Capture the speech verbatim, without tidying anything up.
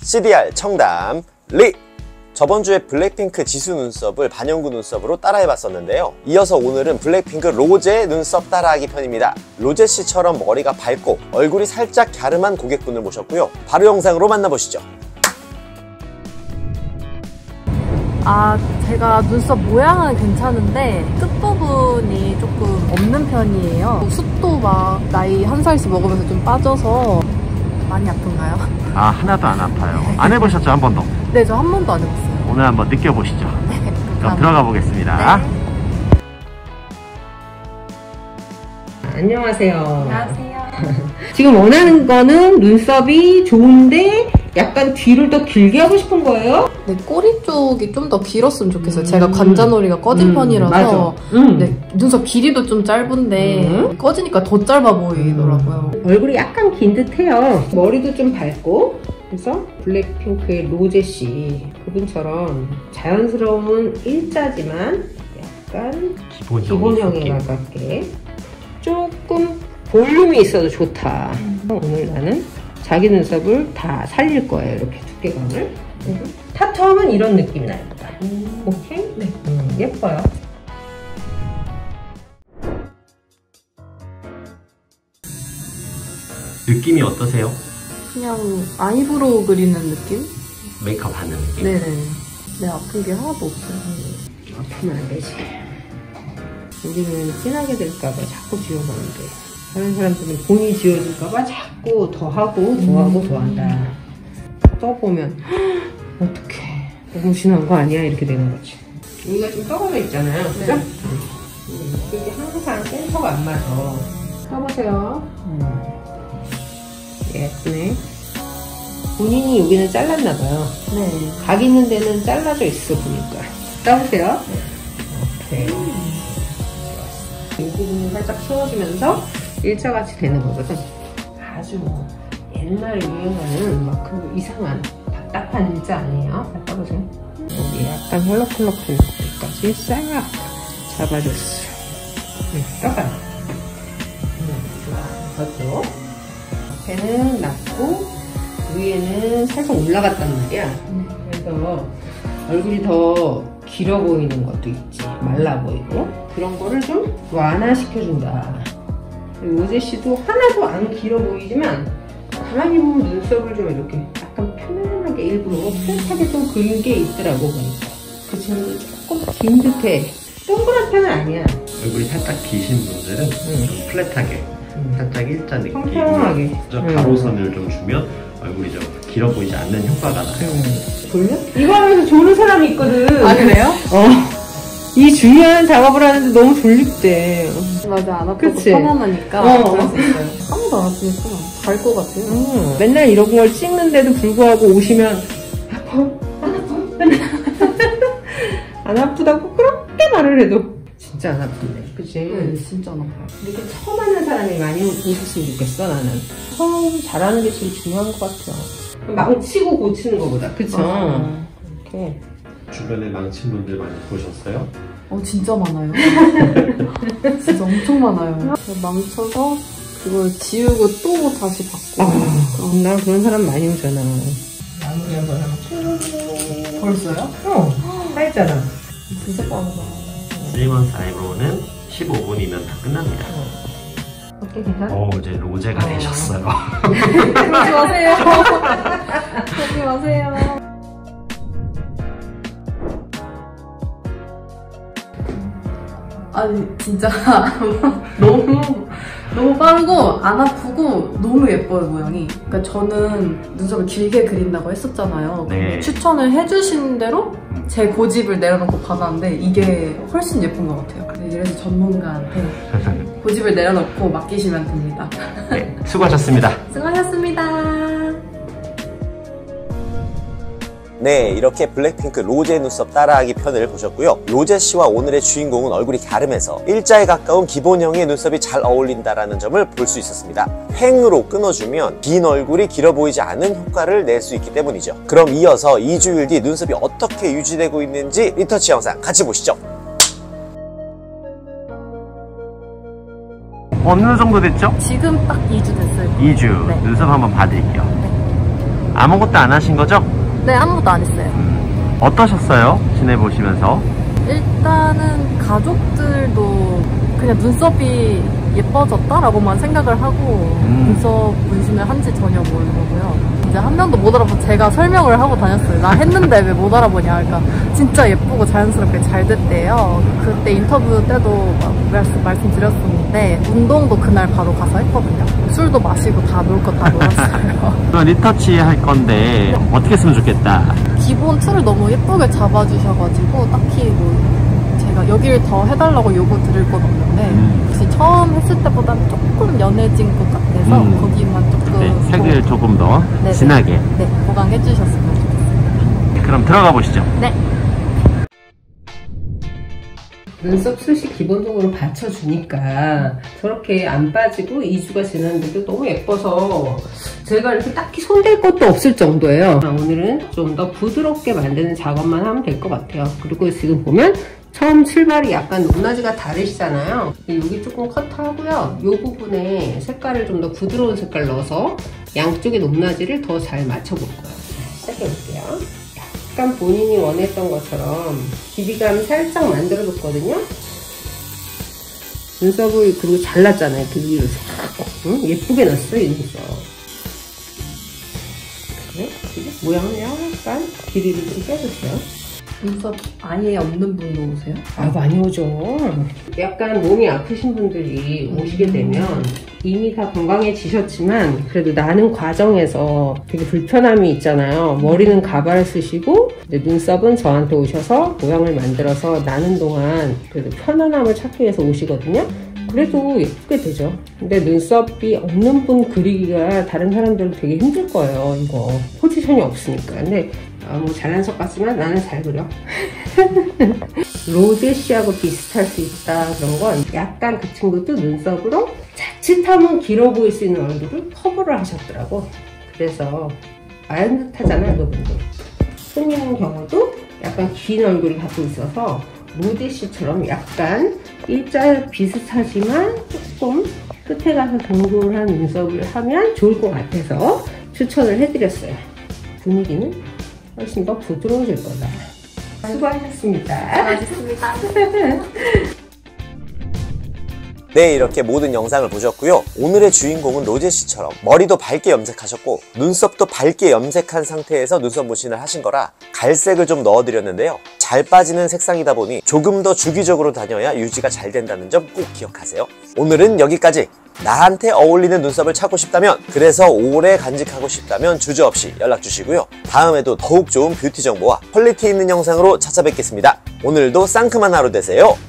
씨디알 청담 리! 저번주에 블랙핑크 지수 눈썹을 반영구 눈썹으로 따라해봤었는데요. 이어서 오늘은 블랙핑크 로제 눈썹 따라하기 편입니다. 로제씨처럼 머리가 밝고 얼굴이 살짝 갸름한 고객분을 모셨고요. 바로 영상으로 만나보시죠. 아, 제가 눈썹 모양은 괜찮은데 끝부분이 조금 없는 편이에요. 숱도 막 나이 한 살씩 먹으면서 좀 빠져서 많이 아픈가요? 아, 하나도 안 아파요. 안 해보셨죠? 한 번도? 네, 저 한 번도 안 해봤어요. 오늘 한번 느껴보시죠. 네, 그럼 들어가 보겠습니다. 네. 안녕하세요. 안녕하세요. 지금 원하는 거는 눈썹이 좋은데 약간 뒤를 더 길게 하고 싶은 거예요? 네, 꼬리 쪽이 좀 더 길었으면 좋겠어요. 음. 제가 관자놀이가 꺼진 음, 편이라서 음. 네, 눈썹 길이도 좀 짧은데 음. 꺼지니까 더 짧아 보이더라고요. 음. 얼굴이 약간 긴 듯해요. 머리도 좀 밝고 그래서 블랙핑크의 로제씨 그분처럼 자연스러운 일자지만 약간 기본형 기본형에 가깝게 조금 볼륨이 있어도 좋다. 음. 오늘 나는 자기 눈썹을 다 살릴 거예요. 이렇게 두께감을. 음. 타투하면 이런 느낌이 납니다. 음. 오케이? 네. 음, 예뻐요. 느낌이 어떠세요? 그냥 아이브로우 그리는 느낌? 메이크업 하는 느낌? 네네. 네, 아픈 게 하나도 없어요. 아프면 안 되지. 우리는 진하게 될까봐 자꾸 지워보는데 다른 사람들은 본인이 지워질까봐 자꾸 더하고 더하고 더한다. 떠보면 어떡해 너무 심한 거 아니야? 이렇게 되는 거지. 여기가 좀 떨어져 있잖아요. 그죠? 네. 음, 이게 항상 센터가 안 맞아. 떠보세요. 음. 예쁘네. 본인이 여기는 잘랐나봐요. 네. 각 있는 데는 잘라져 있어 보니까. 떠보세요. 네. 오케이. 이 부분이 살짝 채워주면서 일자같이 되는 거거든. 아주 뭐 옛날에 유행하는 막 그 이상한 답답한 일자 아니에요. 잘 떠보세요. 여기 약간 헐럭헐럭한 여기까지 싹 잡아줬어. 응, 떠봐요. 응, 좋아. 저쪽. 앞에는 낮고 위에는 살짝 올라갔단 말이야. 그래서 얼굴이 더 길어 보이는 것도 있지. 말라 보이고. 그런 거를 좀 완화시켜준다. 로제씨도 하나도 안 길어 보이지만 가만히 보면 눈썹을 좀 이렇게 약간 편안하게 일부러 플랫하게 좀 그린 게 있더라고 보니까. 그 친구도 조금 긴 듯해. 동그란 편은 아니야. 얼굴이 살짝 기신 분들은 응. 좀 플랫하게 응. 살짝 일자 느낌 평평하게 응. 가로선을 좀 주면 얼굴이 좀 길어 보이지 않는 효과가 나요. 응. 볼려? 이거 하면서 조는 사람이 있거든. 아, 그래요? 어. 이 중요한 작업을 하는데 너무 졸립대. 맞아, 안 아프고 그치? 편안하니까 어. 그럴 수 있어요. 하나도 안 아프니까 잘 것 같아요. 음, 맨날 이런 걸 찍는데도 불구하고 오시면 아파? 안 아파? 안 아프다고 그렇게 말을 해도 진짜 안 아픈데, 그치? 네, 진짜 안 아파요. 이렇게 처음 하는 사람이 많이 오셨으면 좋겠어, 나는. 처음 잘하는 게 제일 중요한 것 같아요. 망치고 고치는 것보다, 그쵸? 어. 이렇게. 주변에 망친 분들 많이 보셨어요? 어, 진짜 많아요. 진짜 엄청 많아요. 망쳐서 그걸 지우고 또 다시 받고. 아, 난 그런 사람 많이 오잖아. 마무리 한번 하면 벌써요? 어, 다 했잖아. 진짜 빠르다. 쓰리먼스 아이브로우는 십오 분이면 다 끝납니다. 어때, 괜찮아? 어, 이제 로제가 어. 되셨어요. 그러지 마세요. 그러지 마세요. 아니 진짜 너무 너무 빠르고 안 아프고 너무 예뻐요 모양이. 그러니까 저는 눈썹을 길게 그린다고 했었잖아요. 네. 추천을 해주신 대로 제 고집을 내려놓고 받았는데 이게 훨씬 예쁜 것 같아요. 이래서 전문가한테 고집을 내려놓고 맡기시면 됩니다. 네, 수고하셨습니다. 수고하셨습니다. 네, 이렇게 블랙핑크 로제 눈썹 따라하기 편을 보셨고요. 로제씨와 오늘의 주인공은 얼굴이 갸름해서 일자에 가까운 기본형의 눈썹이 잘 어울린다는 점을 볼 수 있었습니다. 횡으로 끊어주면 긴 얼굴이 길어 보이지 않은 효과를 낼 수 있기 때문이죠. 그럼 이어서 이 주일 뒤 눈썹이 어떻게 유지되고 있는지 리터치 영상 같이 보시죠. 어느 정도 됐죠? 지금 딱 이 주 됐어요. 이 주 네. 눈썹 한번 봐드릴게요. 네. 아무것도 안 하신 거죠? 네, 아무것도 안 했어요. 어떠셨어요? 지내보시면서? 일단은 가족들도 그냥 눈썹이 예뻐졌다라고만 생각을 하고 음. 눈썹 문신을 한지 전혀 모르고요. 이제 한 명도 못 알아보고 제가 설명을 하고 다녔어요. 나 했는데 왜 못 알아보냐. 그러니까 진짜 예쁘고 자연스럽게 잘 됐대요. 그때 인터뷰 때도 막 말씀, 말씀드렸었는데 운동도 그날 바로 가서 했거든요. 술도 마시고 다 놀 거 다 놀았어요. 그럼 리터치 할 건데 어떻게 했으면 좋겠다? 기본 틀을 너무 예쁘게 잡아주셔가지고 딱히 뭐 제가 여기를 더 해달라고 요구 드릴 건 없는데 음. 혹시 처음 했을 때보다는 조금 연해진 것 같아서 음. 거기만 조금 네, 색을 조금 더 네네. 진하게. 네, 보강해 주셨으면 좋겠습니다. 그럼 들어가 보시죠. 네. 눈썹 숱이 기본적으로 받쳐주니까 저렇게 안 빠지고 이 주가 지났는데도 너무 예뻐서 제가 이렇게 딱히 손댈 것도 없을 정도예요. 오늘은 좀 더 부드럽게 만드는 작업만 하면 될 것 같아요. 그리고 지금 보면 처음 출발이 약간 높낮이가 다르시잖아요. 여기 조금 컷하고요. 이 부분에 색깔을 좀 더 부드러운 색깔 넣어서 양쪽의 높낮이를 더 잘 맞춰볼 거예요. 시작해볼게요. 약간 본인이 원했던 것처럼 길이감 살짝 만들어줬거든요. 눈썹을 그리고 잘랐잖아요. 길이를 싹 응? 예쁘게 났어요. 이 눈썹. 그래? 그리고 모양을 약간 길이를 좀 빼주세요. 눈썹 아예 없는 분도 오세요? 아, 많이 오죠. 약간 몸이 아프신 분들이 오시게 되면 이미 다 건강해지셨지만 그래도 나는 과정에서 되게 불편함이 있잖아요. 머리는 가발을 쓰시고 이제 눈썹은 저한테 오셔서 모양을 만들어서 나는 동안 그래도 편안함을 찾기 위해서 오시거든요. 그래도 예쁘게 되죠. 근데 눈썹이 없는 분 그리기가 다른 사람들은 되게 힘들 거예요. 이거 포지션이 없으니까. 근데 아, 뭐 잘난 척 같지만 나는 잘 그려. 로제씨하고 비슷할 수 있다 그런 건 약간 그 친구도 눈썹으로 자칫하면 길어 보일 수 있는 얼굴을 커버를 하셨더라고. 그래서 아연 듯하잖아요, 그분들. 손님 경우도 약간 긴 얼굴을 갖고 있어서 로제씨처럼 약간 일자 비슷하지만 조금 끝에 가서 동글한 눈썹을 하면 좋을 것 같아서 추천을 해드렸어요. 분위기는 훨씬 더 부드러워질 거다. 수고하셨습니다. 수고하셨습니다. 네, 이렇게 모든 영상을 보셨고요. 오늘의 주인공은 로제씨처럼 머리도 밝게 염색하셨고 눈썹도 밝게 염색한 상태에서 눈썹 문신을 하신 거라 갈색을 좀 넣어드렸는데요. 잘 빠지는 색상이다 보니 조금 더 주기적으로 다녀야 유지가 잘 된다는 점 꼭 기억하세요. 오늘은 여기까지. 나한테 어울리는 눈썹을 찾고 싶다면, 그래서 오래 간직하고 싶다면 주저없이 연락주시고요. 다음에도 더욱 좋은 뷰티 정보와 퀄리티 있는 영상으로 찾아뵙겠습니다. 오늘도 상큼한 하루 되세요.